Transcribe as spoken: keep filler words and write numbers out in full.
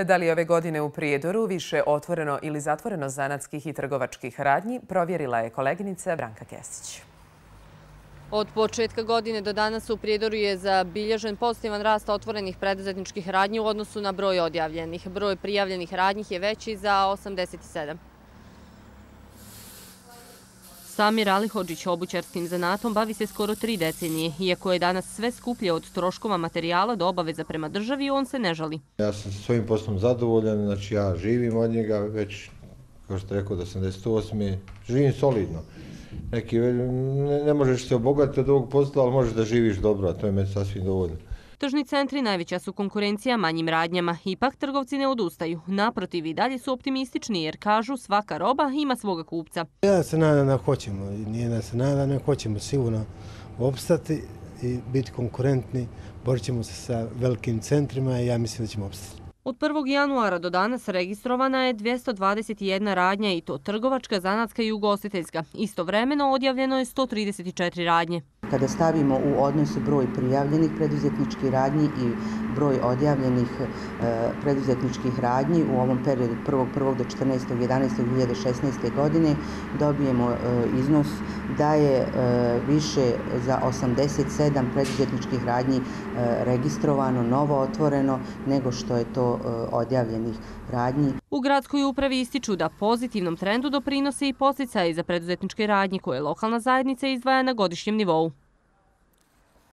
Da li je ove godine u Prijedoru više otvoreno ili zatvoreno zanatskih i trgovačkih radnji, provjerila je koleginica Branka Kesić. Od početka godine do danas u Prijedoru je zabilježen pozitivan rast otvorenih preduzetničkih radnji u odnosu na broj odjavljenih. Broj prijavljenih radnji je veći za osamdeset sedam. Samir Alihodžić obućarskim zanatom bavi se skoro tri decenije. Iako je danas sve skuplje od troškova materijala do obaveza prema državi, on se ne žali. Ja sam svojim poslom zadovoljan, znači ja živim od njega već, kao što rekao, od osamdeset osme živim solidno. Neki, ne, ne možeš se obogatiti od ovog posla, ali možeš da živiš dobro, a to je meni sasvim dovoljno. Tržni centri najveća su konkurencija manjim radnjama. Ipak trgovci ne odustaju. Naprotiv, i dalje su optimistični jer kažu svaka roba ima svoga kupca. Ja se nadam da hoćemo. Nije da se nadam, ne hoćemo sigurno opstati i biti konkurentni. Borit ćemo se sa velikim centrima i ja mislim da ćemo opstati. Od prvog januara do danas registrovana je dvjesto dvadeset jedna radnja i to trgovačka, zanatska i ugostiteljska. Istovremeno odjavljeno je sto trideset četiri radnje. Kada stavimo u odnos broj prijavljenih preduzetničkih radnji i broj odjavljenih preduzetničkih radnji u ovom periodu od prvog prvog do četrnaestog jedanaestog dve hiljade šesnaeste. godine dobijemo iznos da je više za osamdeset sedam preduzetničkih radnji registrovano, novo otvoreno, nego što je to odjavljenih radnji. U gradskoj upravi ističu da pozitivnom trendu doprinose i podsticaji za preduzetničke radnje koje lokalna zajednica izdvaja na godišnjem nivou.